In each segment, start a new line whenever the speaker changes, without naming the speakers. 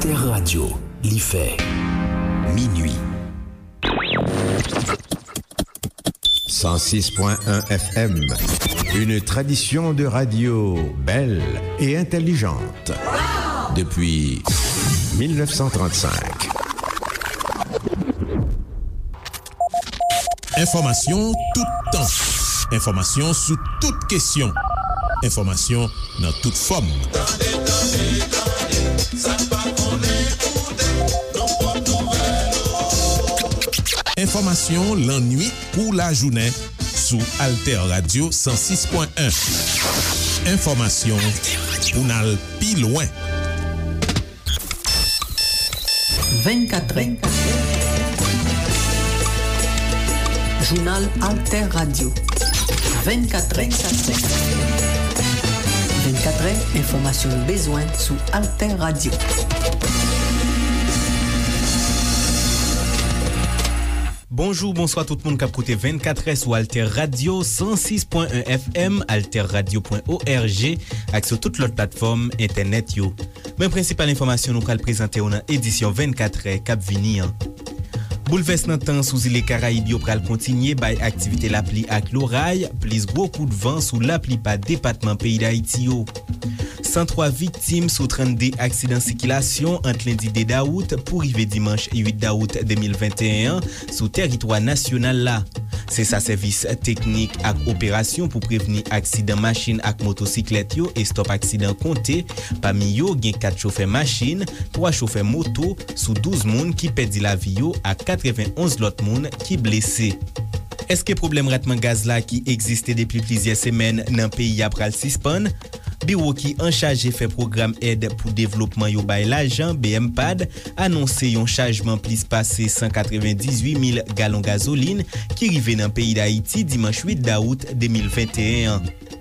AlterRadio, li fait minuit.
106.1 FM, une tradition de radio belle et intelligente. Depuis 1935.
Information tout temps. Information sous toutes questions. Information dans toute forme. Information l'ennui pour la journée sous AlterRadio 106.1. Information pour n'aller plus loin.
Vennkatre. Journal AlterRadio. Vennkatre. Vennkatre, information besoin sous AlterRadio.
Bonjour, bonsoir tout le monde qui a écouté Vennkatre sur AlterRadio 106.1 FM, alterradio.org ak sur toute l'autre plateforme internet yo. Men principale information nous pral présenter dans édition Vennkatre k'ap vini an. Bouleves nan tan sous île Caraïbes yo pral kontinye bay activité la pli ak l'orail, plis gros coup de vent sous la pli pa département pays d'Haïti yo. 103 victimes sous 32 accidents circulation entre lundi 2 août pour rive dimanche 8 août 2021 sous territoire national là. C'est sa service technique ak opération pour prévenir accident machine ak motocyclette yo et stop accident compté. Parmi yo gen 4 chauffeurs machine, 3 chauffeurs moto sous 12 moun qui perdi la vie yo ak 91 l'autre moun qui blessé. Est-ce que problème ratement gaz là qui existait depuis plusieurs semaines dans pays a pral suspend? Bureau qui en charge fait programme aide pour développement yo bay l'argent BMPAD annoncé yon chargement plus passé 198 000 gallons gasoline qui rive dans pays d'Haïti dimanche 8 août 2021.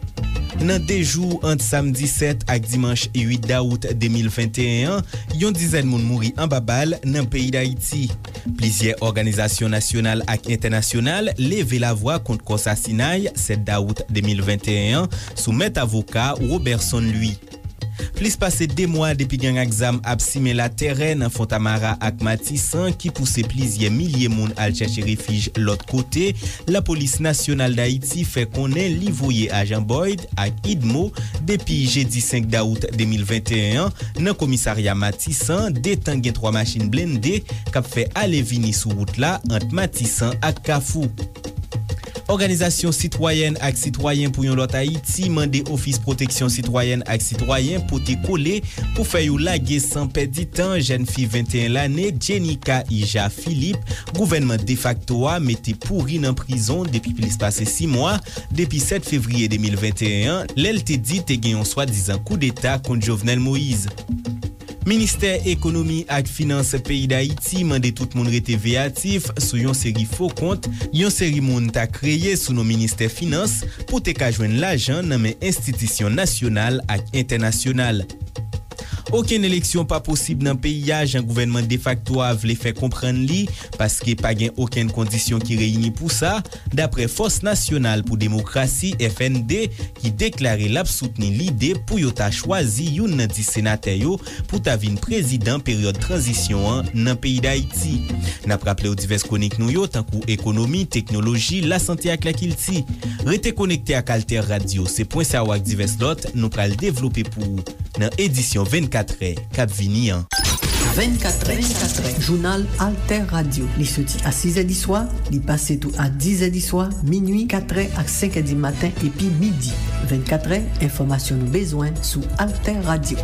Nan 2 jours entre samedi 7 ak dimanche 8 août 2021, yon dizaine moun mouri en babal nan pays d'Haïti. Plusieurs organisations nationales ak internationales levé la voix contre l'assassinat 7 août 2021 sous maître avocat Robertson lui. Plus passé 2 mois depuis gang exam ap simé la terrain en Fontamara ak Matissan qui pousse plusieurs milliers moun al chercher refuge l'autre côté, la police nationale d'Haïti fait connaître li voyer agent Boyd ak Idmo depuis jeudi 5 août 2021 dans commissariat Matissan détend gen 3 machines blindées k'ap fait aller vini sous route là entre Matissan ak Kafou. Organisation citoyenne ak citoyen pour yon lot Haïti mande office protection citoyenne ak citoyen pour te coller pour faire yon laguer sans perdre temps jeune fille 21 l'année Jenica Ija Philippe gouvernement de facto a mette pourri en prison depuis plus passé 6 mois depuis 7 février 2021 l'elle te dit te gen yon soi-disant coup d'état contre Jovenel Moïse. Ministère économie ak finance pays d'Haïti mande tout moun rete véatif sou yon série faux compte, yon série moun ta créé sous nos ministère finance pour te ka jwenn l'argent nan men institution nationale ak internationale. Aucune élection pas possible dans pays un gouvernement de facto a vle fait comprendre li parce que pas gen aucune condition qui réunit pour ça d'après Force nationale pour démocratie FND qui déclarait l'a soutenir l'idée pour yo ta choisi yon nan 10 sénateurs yo pour ta vin président période transition dans pays d'Haïti. N'a rappelé aux diverses chroniques nou yo tant kou économie, technologie, la santé ak la kilti. Rete connecté ak AlterRadio, c'est point ça ak diverses lot nous pral développer pour dans édition Vennkatre k'ap vini an.
Vennkatre, journal AlterRadio. Li soti à 6h du soir, li passe tout à 10h du soir, minuit, 4h à 5h du matin et puis midi. Vennkatre, information nous besoin sous AlterRadio.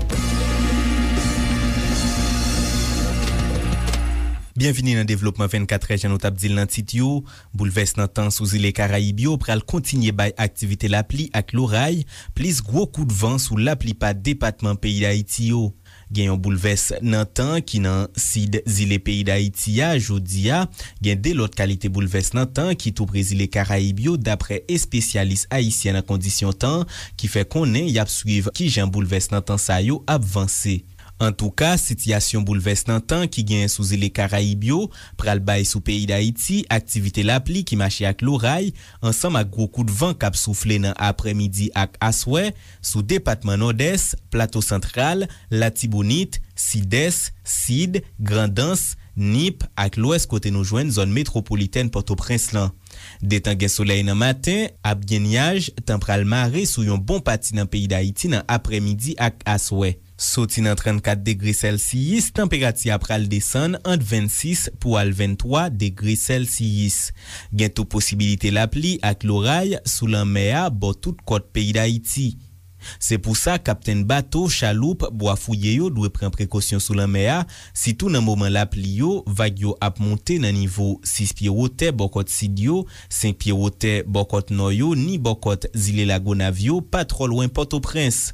Bienvenue dans développement 24 jan nou tap dil nan tit yo. Bouleves nan tan sous île Caraïbes yo pral kontinye bay activité la pli ak l'orail, plis gros coup de vent sous la pli pa département pays d'Haïti yo. Gen yon bouleves nan tan ki nan sid zile pays d'Haïti ya jodi ya, gen de l'autre qualité bouleves nan tan ki tou Brésil Caraïbes yo d'après spécialiste haïtien en condition tan qui fait konnen y ap suivre ki jan bouleves nan tan sa yo avancé. En tout cas, sityasyon bouleves nan tan ki gen sou zile Karaibyo, pral bay sou peyi d'Haïti, aktivite la pli ki mache ak loray, ansam ak gro kou de van kap soufle nan apremidi ak aswe, sou departement Nord-Est, Plateau Central, Latibonite, Sides, Sid, Grandans, Nip ak l'Ouest kote nou jwen zon metropolitaine Port-au-Prince lan. Detan gen soleil nan matin, ap gen niyaj, tan pral mare sou yon bon pati nan peyi d'Haïti nan apremidi ak aswe. Soti nan 34 degrè Celsius, temperati ap pral desan ant 26 pou al 23 degrè Celsius. Gen tou posibilite la pli ak loray sou lan mea bo tout kote peyi d'Haïti. Se pou sa, kapten bato, chaloup, boafouye yo dwe pren prekosyon sou lan mea, sitou nan mouman la pli yo, vag yo ap monte nan nivou 6 piye wote bokot Sidyo, 5 piye wote bokot Noyo, ni bokot Zile Lagonavyo, pa tro loin Port-au-Prince.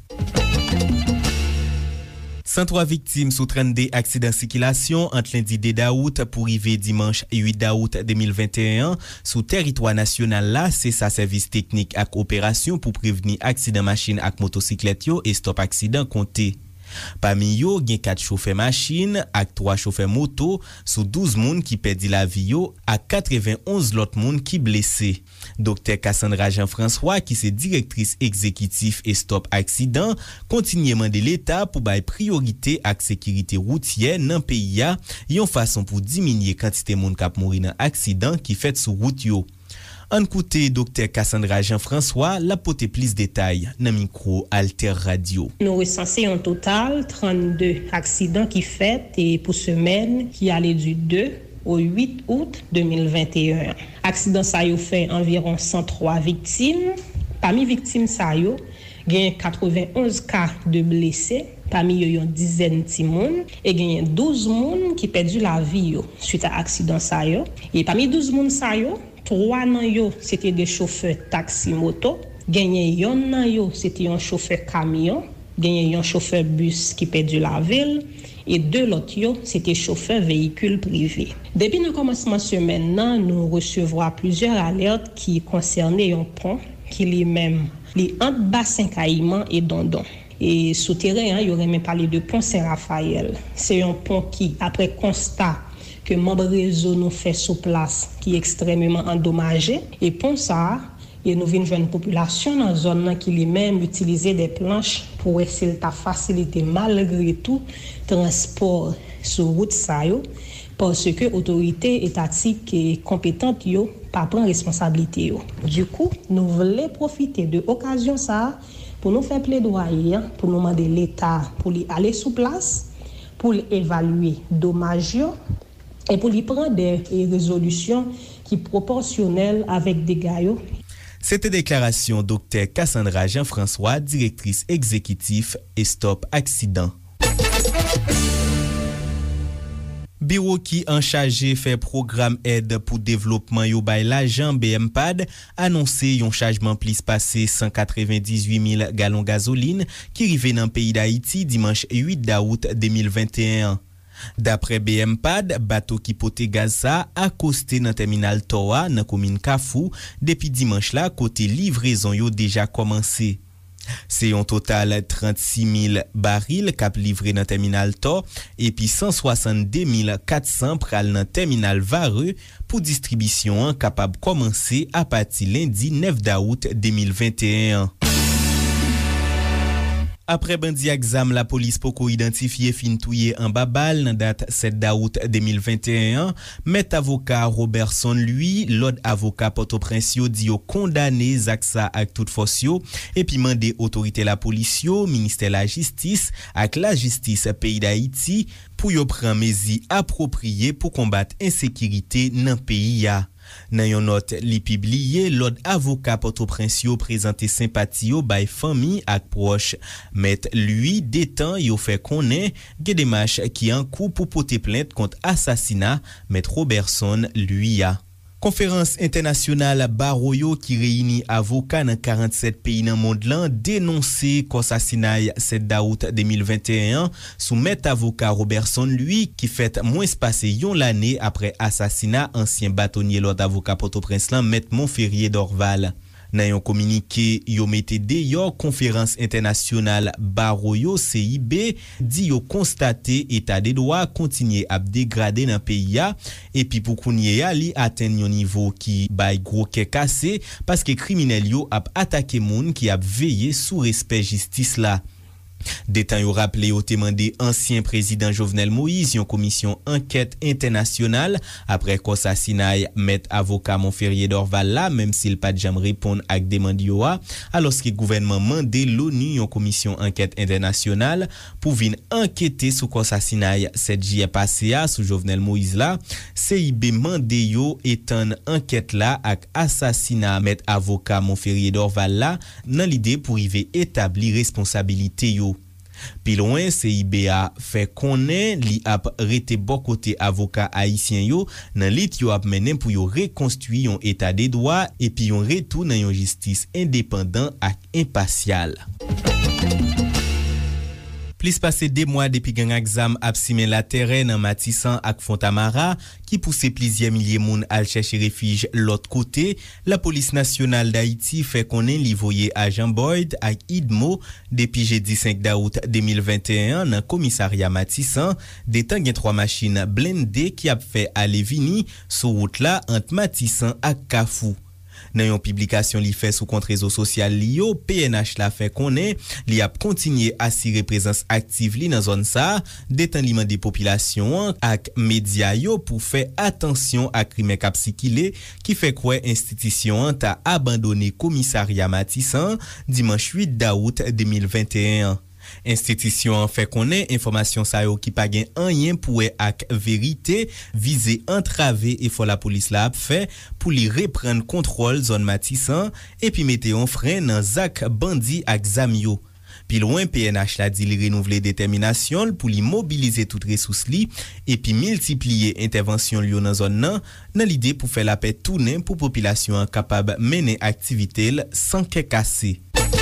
103 victimes sous 32 accidents sikilasyon ant lundi 2 daout pou rive dimanche 8 daout 2021 sou territoire nasyonal la, se sa servis teknik ak operasyon pou preveni aksidant machin ak motosiklet yo e stop aksidant konte. Pami yo gen 4 chauffeur machine ak 3 chauffeur moto sou 12 moun ki pedi la vi yo ak 91 lot moun ki blese. Dr. Cassandra Jean-François ki se direktris ekzekitif e stop aksidant kontinye mande l'Etat pou bay priorite ak sekirite routier nan peyi ya yon fason pou diminye kantite moun kap mouri nan aksidant ki fet sou route yo. An koute Dr. Cassandra Jean-François la pote plis detay nan mikro AlterRadio.
Nou resanse yon total 32 aksidant ki fet e pou semen ki ale du 2 au 8 août 2021. Aksidant sa yo fe environ 103 victimes. Parmi victimes sa yo, gen 91 cas de blessés. Parmi yo yon dizaine ti moun et gen 12 moun ki perdu la vie yo suite à accident sa yo. Et parmi 12 moun sa yo, 3 nan yo c'était des chauffeurs taxi moto, genyen yon nan yo c'était yon chauffeur camion, genyen yon chauffeur bus qui perdu la ville et 2 l'autre yo c'était chauffeur véhicule privé. Depuis le commencement semaine nan, nous recevons plusieurs alertes qui concernaient yon pont qui lui-même li entre bassin Caïman et Dondon. Et souterrain, il y aurait même parlé de pont Saint-Raphaël. C'est un pont qui, après constat que membre réseau nous fait sur place, qui est extrêmement endommagé. Et pont ça, et nous venons voir une population dans la zone qui lui-même utilisait des planches pour essayer de faciliter malgré tout transport sur route ça yo, parce que autorité étatique et compétente yo pas prend responsabilité yo. Du coup, nous voulons profiter de l'occasion ça pour nous faire plaidoyer, pour nous demander l'État pour aller sur place, pour évaluer dommages et pour lui prendre des résolutions qui proportionnelles avec des dégâts.
C'était déclaration Dr. Cassandra Jean-François, directrice exécutive et Stop Accident. Bureau qui en chargé fait programme aide pour développement yo bay l'agent BMPAD annoncé yon chargement plis passé 198 000 gallons gasoline qui rive dans pays d'Haïti dimanche 8 d'août 2021. D'après BMPAD, bateau qui pote gaz sa accosté dans terminal Toa dans commune Kafou depuis dimanche là côté livraison yo déjà commencé. C'est un total 36 000 barils kap livré dans terminal Tor et puis 162 400 pral dans terminal Vareux pour distribution capable commencer à partir lundi 9 d'août 2021. Après bandi exam, la police poko identifié fin touye en babal nan date 7 d'août 2021. Met avocat Robertson lui, l'autre avocat Port-au-Prince yo di yo condamné Zaksa ak tout force yo et puis mandé autorité la police yo, ministère la justice ak la justice pays d'Haïti pour yo pran mezi approprié pour combattre insécurité nan pays ya. Nan yon note li publié, l'autre avocat Port-au-Prince yo présenté sympathie yo bay famille ak proche. Met lui détan yo fait connaît gen démarche qui en cours pour porter plainte contre assassinat. Met Robertson lui a. Conférence internationale Baroyo qui réunit avocats dans 47 pays dans le monde là dénoncé l'assassinat 7 d'août 2021 sous met avocat Robertson lui qui fait moins passé yon l'année après assassinat ancien bâtonnier l'autre avocat Port-au-Prince là met Montferrier d'Orval. Nan yon communiqué, yo mette deyo conférence internationale baro yo CIB di yo constate état des droits continue à dégrader dans pays ya et puis pour kounye ya li atteindre yon niveau qui bay gros ke cassé parce que criminel yo a attaqué moun qui a veillé sous respect justice là. Détan yo rappelé au demandé ancien président Jovenel Moïse yon commission enquête internationale après qu'assassinat met avocat Montferrier d'Orval là même s'il pas de jam répondre ak demande yo a alors que gouvernement mandé l'ONU yon commission enquête internationale pour vinn enquêter sur assassinat 7 juillet passé a sous Jovenel Moïse là CIB mandé yo étant enquête là ak assassinat met avocat Montferrier d'Orval là dans l'idée pour y établir responsabilité yo. Pi loin, CIBA fait konnen li ap rete bon côté avocat haïtien yo nan lit yo ap menen pour yo reconstruire yon état des droits et puis yon retour nan yon justice indépendant ak impartial. Plus passé 2 mois depuis gang exam ap simen la terre nan Matissan ak Fontamara qui pousse plusieurs milliers moun al chercher refuge l'autre côté, la police nationale d'Haïti fait konnen li voye agent Boyd ak Idmo depuis jeudi 5 d'août 2021 nan commissariat Matissan détan gen 3 machines blindées qui ap fait aller vini sur route là entre Matissan ak Kafou. Nan yon publication li fait sous compte réseau social li yo, PNH la fait konnen li ap continuer assurer présence active li nan zone sa, détan li mande population ak média yo pour faire attention à crime k'ap sikile qui fait quoi institution ta abandonné commissariat Matissan dimanche 8 d'août 2021. Institution fait konnen information sa yo qui pa gen anyen pou ak vérité visé entraver et faut la police la ap fait pour li reprendre contrôle zone Matissan et puis mette un frein nan zak bandi ak zamyo. Pi loin PNH la dit li renouveler détermination pour li mobiliser toute ressource li et puis multiplier intervention li dans zone nan l'idée pour faire la paix tourner pour population capable mener activité sans que cassé.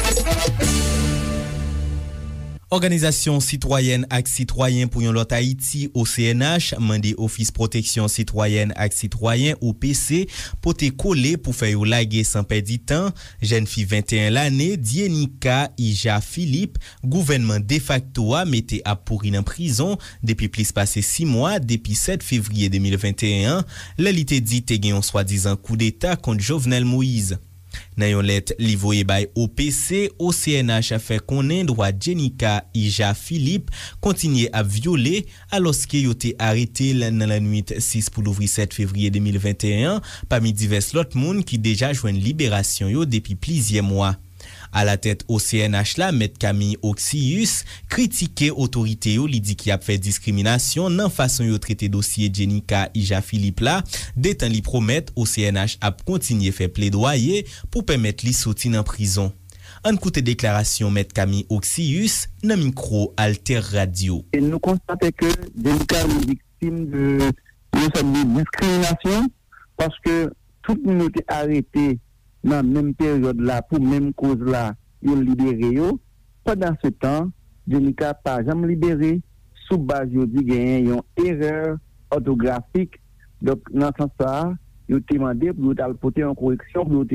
Organisation citoyenne ak citoyen pour yon lot Haïti OCNH mande Office Protection Citoyenne ak Citoyen OPC pote collé pour faire yon lage sans perdre temps jeune fille 21 l'année Dienika Ija Philippe gouvernement de facto a mette à pourri en prison depuis plus passé 6 mois depuis 7 février 2021 l'élite dit te gen yon soi-disant coup d'état contre Jovenel Moïse. Nan yon let li voye bay OPC, OCNH a fait konnen droit Jenika Ija Philippe continue à violer alors que yote arrêté dans la nuit 6 pour l'ouvrir 7 février 2021 parmi divers lot moun qui déjà joine libération yo depuis plusieurs mois. À la tête OCNH la, Met Camille Oxius critiqué autorité yo li di ki ap fait discrimination nan façon yo traité dossier Jenika Ija Philippe la, détan li promet OCNH ap continuer fait plaidoyer pour permettre li sorti nan prison. An koute déclaration Met Camille Oxius nan micro AlterRadio.
Et nous constatons que Jenika est victime de discrimination parce que tout le monde est arrêté dans la même période là, pour même cause là, ils libéré yo. Pendant ce temps, Jenika pas jamais libéré, sous base yo dit gagne une erreur orthographique. Donc dans ce sens ça, yo demandé pour porter en correction pour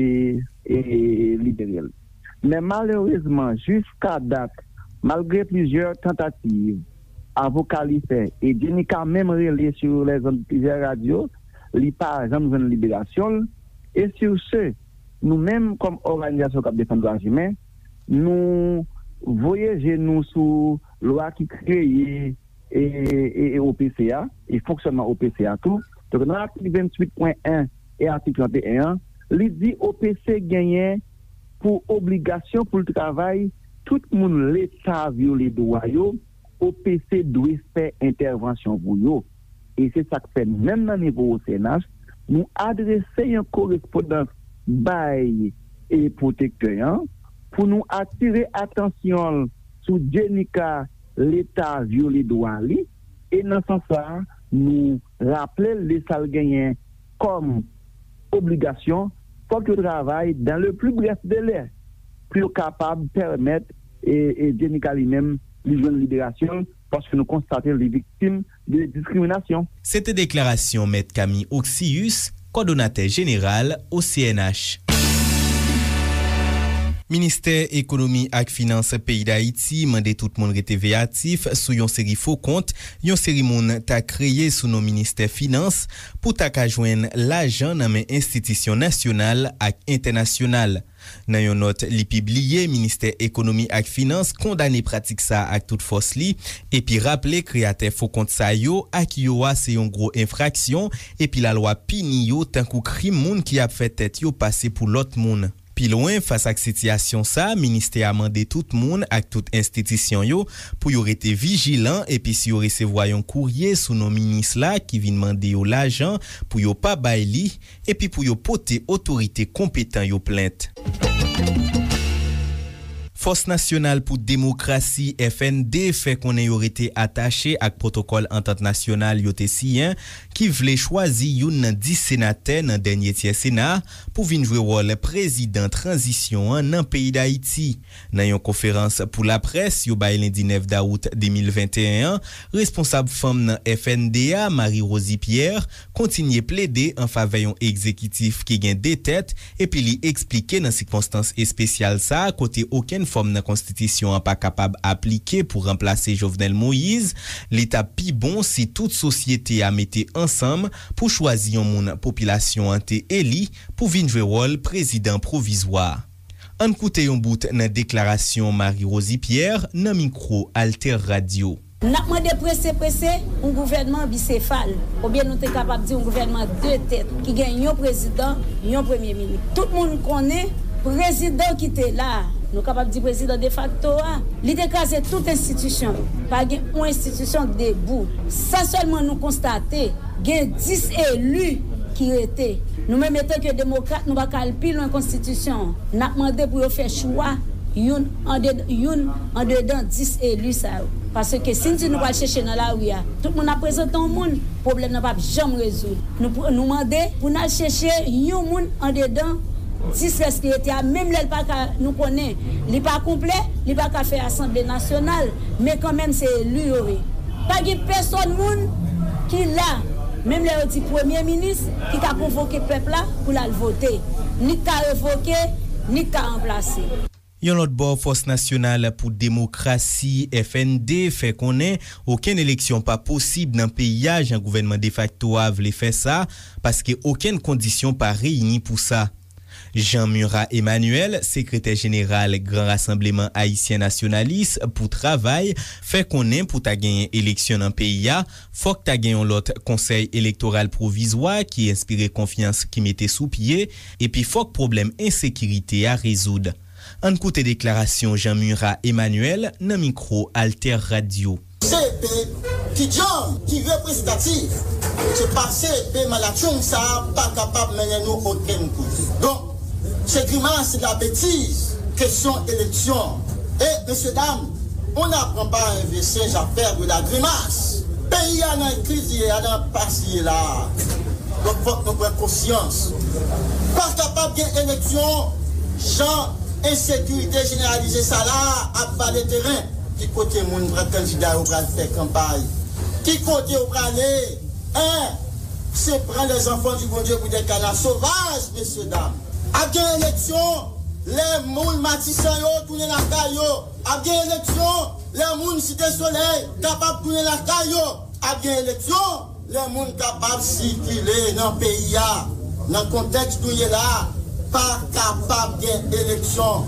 libérer. Mais malheureusement, jusqu'à date, malgré plusieurs tentatives, avocat li fait et Jenika même relé sur les ondes plusieurs radios, li pas jamais une libération et sur ce nous-mêmes, comme organisation qui défend les droits humains, nous voyageons sous loi qui crée et OPCA, et fonctionnement OPCA tout. Donc, dans l'article 28.1 et article 21, il dit OPC gagne pour obligation pour le travail, tout le monde l'État viole les droits, OPC doit faire intervention pour eux. Et c'est ça que fait, même dans le niveau OCNH, nous adresser une correspondance bail et protecteur pour nous attirer attention sur Jenika l'État violé droit et dans ce sens nous rappeler les salles gagnants comme obligation pour que travail dans le plus bref délai pour capable permettre et Jenika lui-même une libération parce que nous constatons les victimes de discrimination.
Cette déclaration Met Camille Oxius, coordonnateur général au CNH. Ministère Économie ak Finance Pays d'Haïti mande tout moun rete veyatif sou yon seri faux compte, yon seri moun ta kreye sou non Ministère Finance pou ta ka jwen l'ajan nan men institisyon nasyonal ak internasyonal. Nan yon note li pibliye, Ministère Économie ak Finance kondane pratik sa ak tout fos li, epi rappele kreate faux compte sa yo ak yo a se yon gro infraksyon, epi la loi pini yo tankou krim moun ki ap fet tet yo pase pou lot moun. Pi loin, fasa ak sityasyon sa, Ministè a mande tout moun ak tout institisyon yo pou yo rete vijilan epi si yo resevoy yon kourye sou non minis la ki vin mande yo l'ajan pou yo pa bay li epi pou yo pote otorite kompetan yo plente. Force nationale pou demokrasi FND fè konen yo rete atache ak protokol entente nasyonal yo te siyen ki vle chwazi yon nan 10 senate nan denye tiye Senat pou vin jwe rol prezident transisyon nan peyi d'Haïti. Nan yon konferans pou la pres yo bay lundi 9 daout 2021, responsable femme nan FNDA Marie-Rosie Pierre kontinye plede en fave yon ekzekitif ki gen detet epi li explike nan sikponstans espesyal sa kote oken forme nan konstitisyon an pa kapab aplike pou remplase Jovenel Moïse, l'état pi bon si tout sosyete a mette ansam pou chwazi yon moun popilasyon an te eli pou vin jwe rol prezident provizwa. An koute yon bout nan deklarasyon Marie-Rosie Pierre nan mikro AlterRadio.
Nakman de presse, un gouvernement bicéphale, ou bien nous sommes capables de dire un gouvernement de tête, qui gagne un président, un premier ministre. Tout le monde connaît président qui était là. Nous sommes capables de dire président de facto. Il écrase toute institution. Pas une institution debout. Ça seulement nous constater, il y a 10 élus qui étaient. Nous-mêmes, étant que démocrates, nous ne pouvons pas calculer la constitution. Nous avons demandé pour faire choix. Yon en dedans 10 élus ça. Parce que si nous allons chercher dans la rue, tout le monde a présenté un monde, le problème n'a pas jamais résoudre. Nous demandons pour nous chercher un monde en dedans 10 restrictés, même les pas nous connaît, il pas complet, il pas qu'à faire assemblée nationale, mais quand même c'est élu. Pas de personne monde qui là, même le petit premier ministre qui a convoqué le peuple là pour la voter, ni qu'a révoqué, ni qu'a remplacé.
Yon lot bo Force nationale pou demokrasi FND fè konen aucun élection pas possible nan pays jan gouvernement de facto a vle fè sa paske aucun kondisyon pa réuni pou sa. Jean-Murat Emmanuel, sekretèr général Grand Rassemblement Haïtien Nationaliste pou travail, fè konen pou ta genyen éleksyon nan pays a, fòk ta genyon lot conseil électoral provisoire ki inspire confiance ki mette sou pied, epi fòk problem insécurité a résoudre. An koute deklarasyon Jean-Murat Emmanuel nan mikro AlterRadio.
CEP qui jam, qui représentatif, c'est pas CEP malachon ça pas capable mener nous aucun coup. Donc, c'est grimace, c'est la bêtise, question élection. Et messieurs dames, on n'apprend pas à investir, à faire de la grimace. Pays a dans crise, il y a dans passé là. Donc faut que nous prenions conscience. Pas capable d'élection, Jean insécurité généralisée ça là à bas de terrain qui côté moun vrai candidat au bras faire campagne qui côté au bras aller c'est prendre les enfants du bon Dieu pour des canards sauvages messieurs dames à gain élection les moun matissan yo tourner la caillou à gain élection les moun cité soleil capable tourner la caillou à gain élection les moun capable circuler dans pays là dans contexte où il est là pas capable d'élection.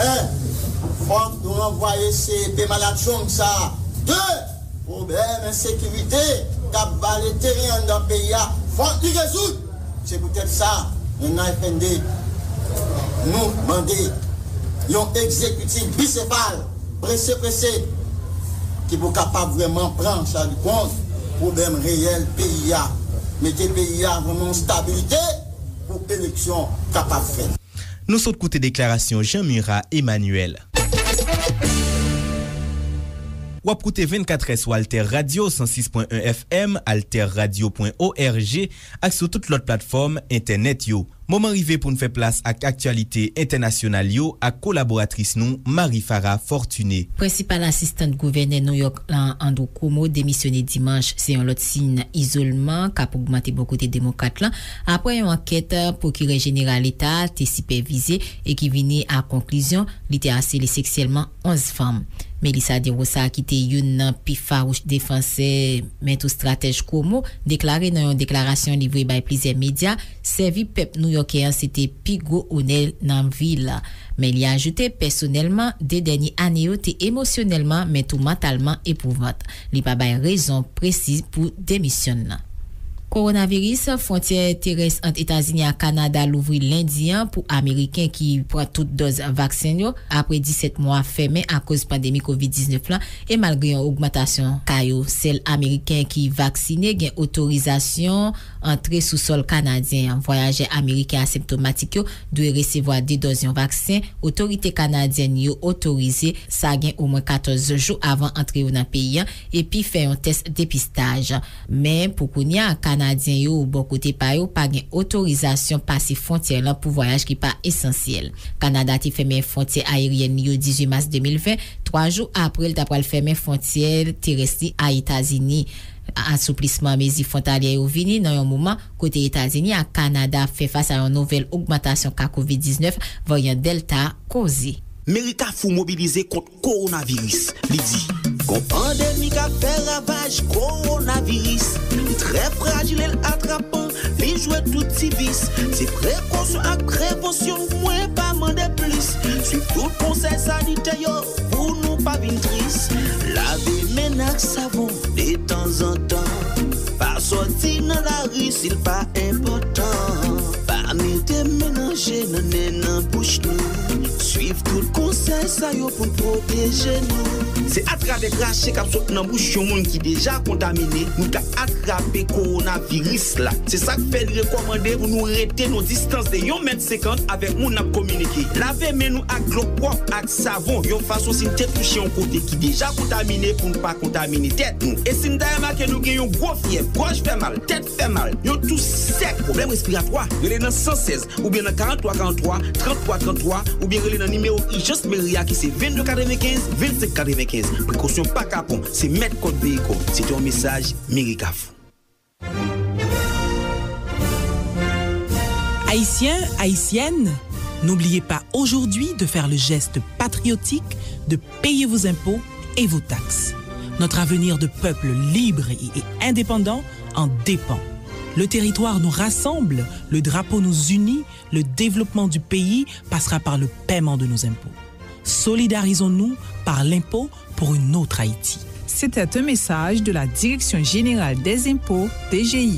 Faut nous renvoyer ces malachons ça. 2, problème insécurité, cap le terrain dans le pays. Faut nous résoudre. C'est peut-être ça, nous FND. Nous demander un exécutif bicéphale, pressé, qui est capable vraiment prendre ça du compte, problème réel pays. Mettez pays vraiment en stabilité. Pour élection capable de faire.
Nous sommes côté déclaration Jean-Murat Emmanuel. Ou apkoute 24 sou AlterRadio 106.1 FM, alterradio.org ak sou tout lot platform internet yo. Moment rive pou nou fè plas ak aktualite internasyonal yo ak kolaboratris nou Marie-Farah Fortuné.
Principal assistant gouverneur New York Andrew Cuomo démissionné dimanche, c'est un lot signe isolement kap augmenté beaucoup de démocrates là après une enquête procureur général l'État te supervisé et qui vini à conclusion li te harcelé sexuellement 11 femmes. Melissa De Rosa qui te yon pi farouche défenseur mais tout stratège Cuomo déclaré dans une déclaration livrée by plusieurs médias servi peuple new-yorkais c'était pi gros honneur dans ville. Mais il a ajouté personnellement des dernières années était émotionnellement mais tout mentalement éprouvante. Il pas bay raison précise pour démissionner. Coronavirus, frontière terrestre entre États-Unis et Canada l'ouvrit lundi pour Américains qui prennent toute dose vaccin après 17 mois fermés à cause de la pandémie COVID-19 là, et malgré une augmentation caillou, celles Américains qui vaccinés gain autorisation entrer sous sol canadien. Voyageurs américains asymptomatiques doivent recevoir 2 doses de vaccin. Autorité canadienne yo autorisé ça gain au moins 14 jours avant entrer dans le pays et puis faire un test dépistage. Mais pour qu'on y a Canadien yo ou bon côté pa yo pas gen autorisation passer frontière là pour voyage qui pas essentiel. Canada ti fermé frontière aérienne yo 18 mars 2020, 3 jours après il t'a pral fermer frontière terrestre à États-Unis. Assouplissement mesures frontalières au vini dans un moment côté États-Unis à Canada fait face à une nouvelle augmentation cas COVID-19 variant Delta causé.
Amerika fou mobiliser contre coronavirus. Li dit, kon pandémie a fait ravage coronavirus. Très fragile et attrapant, li joue tout civis. C'est précaution et prévention, moins pas demander plus. Suivre tout conseil sanitaire pour nous pas vin triste. Laver ménac savon de temps en temps. Pas sortir dans la rue s'il pas important. Pas mettre mélanger dans bouche nous. Suivre tout conseil ça yo pour protéger nous. C'est à travers cracher cap saute dans bouche yon monde qui déjà contaminé, nous ka attraper coronavirus là. C'est ça que fait recommander pour nous rester nos distances de 1,50 m avec moun n'a communiquer. Laver mais nous avec l'eau propre avec savon, yon façon si tête toucher un côté qui déjà contaminé pour ne pas contaminer tête nous. Et si d'ailleurs marqué nous gagnons gros fièvre, gorge fait mal, tête fait mal, yon tout sec, problème respiratoire, relé dans 116 ou bien dans 43 33 ou bien relé dans numéro Just Meria qui c'est 22 95 25 95. Précaution pas capon, c'est mettre code véhicule. C'est un message Méricaf.
Haïtiens, haïtiennes, n'oubliez pas aujourd'hui de faire le geste patriotique de payer vos impôts et vos taxes. Notre avenir de peuple libre et indépendant en dépend. Le territoire nous rassemble, le drapeau nous unit, le développement du pays passera par le paiement de nos impôts. Solidarisons-nous par l'impôt pour une autre Haïti.
C'était un message de la Direction générale des impôts, DGI.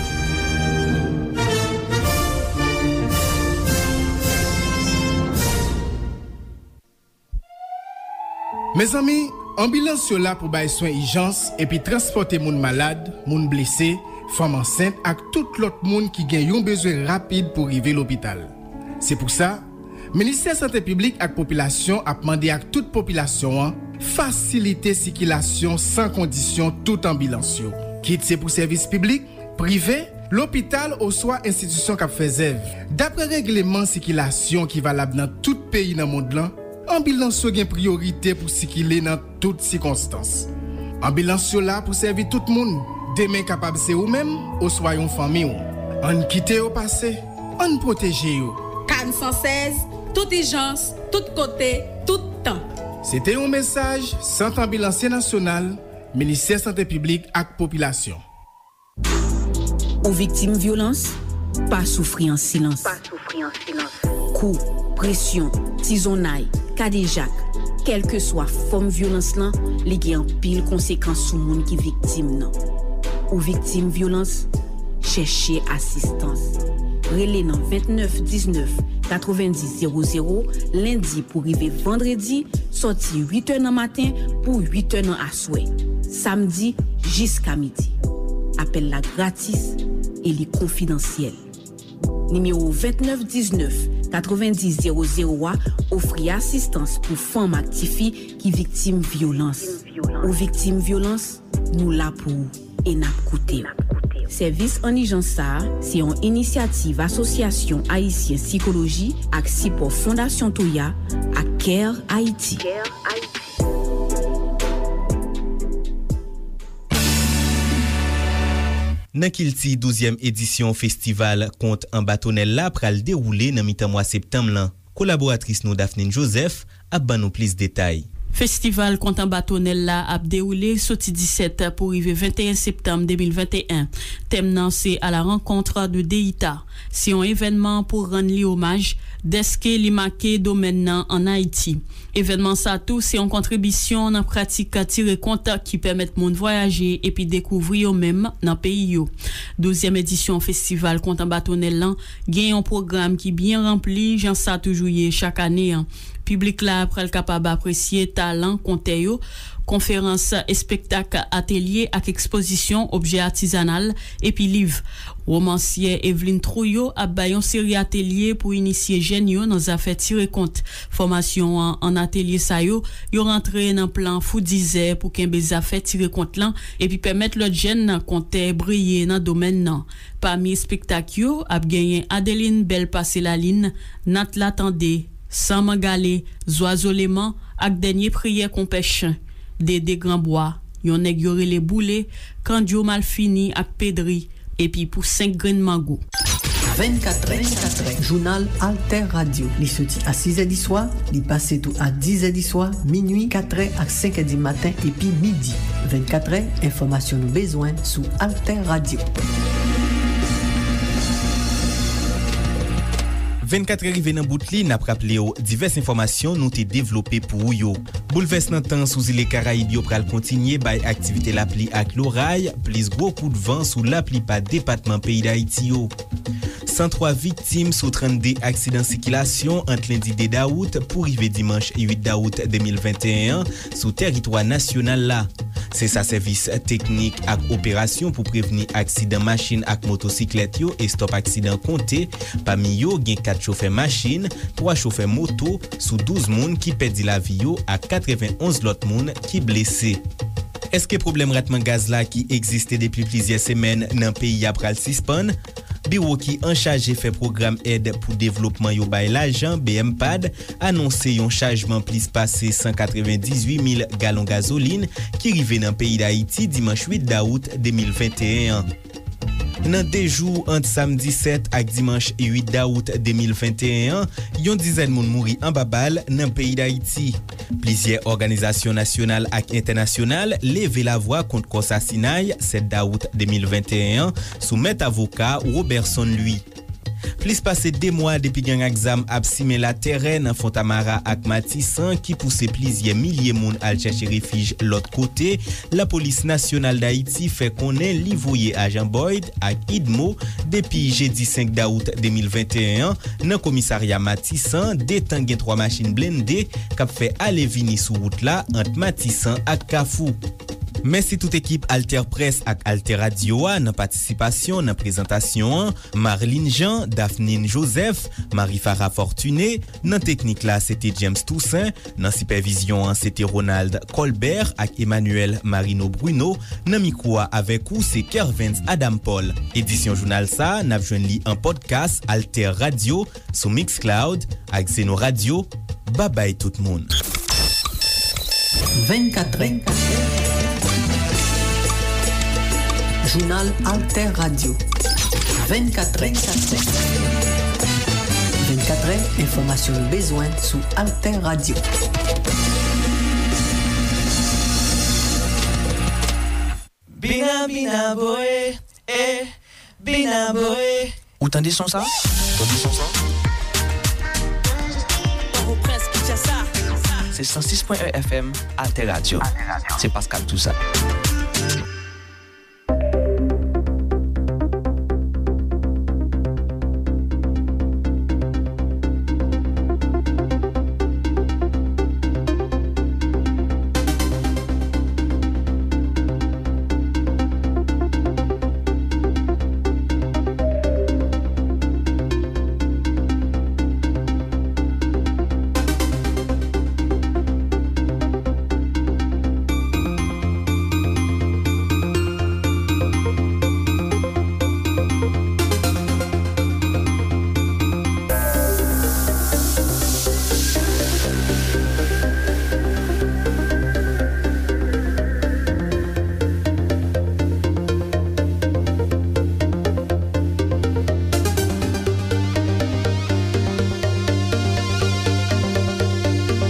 Mes amis, ambulance yo là pour bailler soins urgence et puis transporter moun malade, moun blessé, femme enceinte ak tout l'autre moun qui gen yon besoin rapide pour arriver à l'hôpital. C'est pour ça, Ministère Santé Publique ak Population a demandé à toute population faciliter circulation sans condition toute ambulance yo. Quitte c'est pour service public, privé, l'hôpital ou soit institution qui fait zèv. D'après règlement circulation qui valable dans tout pays dans monde là, ambulance yo gen priorité pour circuler dans toutes circonstances. Ambulance yo là pour servir tout le monde. Demain capable c'est ou même ou soit yon famille ou. On quitte au passé, on protège yo.
Canne 116, toute urgence, tout côté, tout temps.
C'était un message Centre ambulancier national, Ministère Santé Publique ak Population.
Aux victimes violence, pas souffrir en silence. Coups, pression, tisonnaille, kadejak, quelle que soit forme violence là, li gen en pile conséquences sur moun qui victime nan. Aux victimes violence, chercher assistance. Relé nan 29 19 90 00 lundi pour arriver vendredi, sorti 8h dans matin pour 8h dans asoué. Samedi jusqu'à midi. Appel la gratis et li confidentiel. Numéro 29 19 9000 offri assistance pour femmes actifiées qui victimes violence. Ou victimes violence, nous là pour et n'a coûté. Service Anijansa, c'est une initiative Association Haïtienne Psychologie ak support Fondation Toya ak Care Haïti.
Nan kilti 12e édition festival Conte en bâtonnel la pral déroulé nan mitan mois septembre lan. Collaboratrice nou Daphne Joseph ap ban nou plis détail.
Festival Conte en bâtonnel la ap déroulé soti 17 pour arriver 21 septembre 2021. Thème nan c'est à la rencontre de Deïta. C'est un événement pour rendre li hommage deske li marqué domaine nan en Haïti. Événement ça tout c'est une contribution dans pratique tirer compte qui permet monde voyager et puis découvrir même dans pays yo. 12e édition festival Conte en bâtonnel lan gen un programme qui bien rempli, j'en ça toujours chaque année. Public là pral capable apprécier talent conte yo, conférence et spectacle atelier ak exposition objet artisanal et puis livre. Romancier Evelyne Trouillot a bayon série atelier pour initier jeunes yo dans affaires tirer compte. Formation en atelier sa yo rentré dans plan foodizer pour qu'un bes affaires tirer compte lan et puis permettre l'autre jeune compte briller dans domaine nan. Parmi spectacle yo a gagné Adeline Belle passer la ligne, Nat l'attendait, Sans Mangalé, Zoisolement ak dernier prière qu'on pêche. Des grands bois, yon nèg yoré les boulets, Kandio Malfini ak Pedri et puis pour 5 grains de mango.
Vennkatre, journal Alter Radio. Li soti à 6h du soir, li passe tout à 10h du soir, minuit, 4h à 5h du matin et puis midi. Vennkatre, information nous besoin sous Alter Radio.
24 rive nan bout li n'a rappelé aux diverses informations nous t'ai développé pour yo. Bouleverse nan temps sous île Caraïbes yo pral continuer by activité la pli ak l'oreille, plus gros coup de vent sous la pli pas département pays d'Haïti yo. 103 victimes sous 32 accidents de circulation entre lundi 2 août pour arriver dimanche 8 août 2021 sous territoire national là. C'est sa service technique ak opération pour prévenir accident machine ak motocyclette yo et stop accident compté. Parmi yo gen 4 chauffeurs machine, 3 chauffeurs moto sous 12 moun qui perdi la vie yo ak 91 l'autre moun qui blessé. Est-ce que problème ratement gaz là qui existait depuis plusieurs semaines dans pays a pral suspend? Bureau qui en charge fait programme aide pour développement yo bay l'argent BMPAD annoncé yon chargement plus passé 198 000 gallons gasoline qui rive dans pays d'Haïti dimanche 8 août 2021. Nan des jours entre samedi 7 ak dimanche 8 août 2021, yon dizaine moun mouri en babal nan pays d'Haïti. Plusieurs organisations nationales ak internationales levé la voix contre l'assassinat 7 août 2021 sous maître avocat Robertson lui. Plus passé 2 mois depuis gang exam ap simé la terrain en Fontamara ak Matissan qui pousse plusieurs milliers moun al chercher refuge l'autre côté, la police nationale d'Haïti fait connaître li voyer agent Boyd ak Idmo depuis jeudi 5 août 2021 dans commissariat Matissan détang gen 3 machines blindées k'ap fait aller vini sous route là entre Matissan ak Kafou. Merci toute équipe AlterPresse ak AlterRadio nan participation nan présentation Marlene Jean, Daphne Joseph, Marie-Farah Fortuné, nan technique là c'était James Toussaint, nan supervision c'était Ronald Colbert ak Emmanuel Marino Bruno, nan micro avec ou c'est Kervins Adam Paul. Édition journal ça n'a joindre li en podcast Alter Radio sur Mixcloud ak Zeno Radio. Bye bye tout le monde.
24 Journal Alter Radio. 24 information besoin sous Alter Radio.
Bina bina boy, bina boy. Ou t'entendez son ça? C'est 106.1 FM Alter Radio. C'est Pascal tout ça.